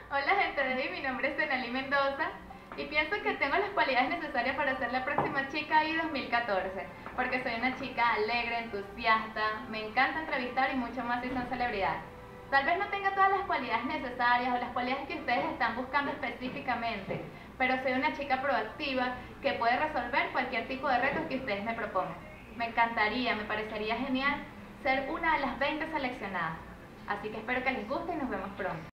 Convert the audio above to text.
Hola gente de ahí, mi nombre es Denali Mendoza y pienso que tengo las cualidades necesarias para ser la próxima chica ahí 2014, porque soy una chica alegre, entusiasta, me encanta entrevistar y mucho más si son celebridades. Tal vez no tenga todas las cualidades necesarias o las cualidades que ustedes están buscando específicamente, pero soy una chica proactiva que puede resolver cualquier tipo de retos que ustedes me propongan. Me encantaría, me parecería genial ser una de las 20 seleccionadas. Así que espero que les guste y nos vemos pronto.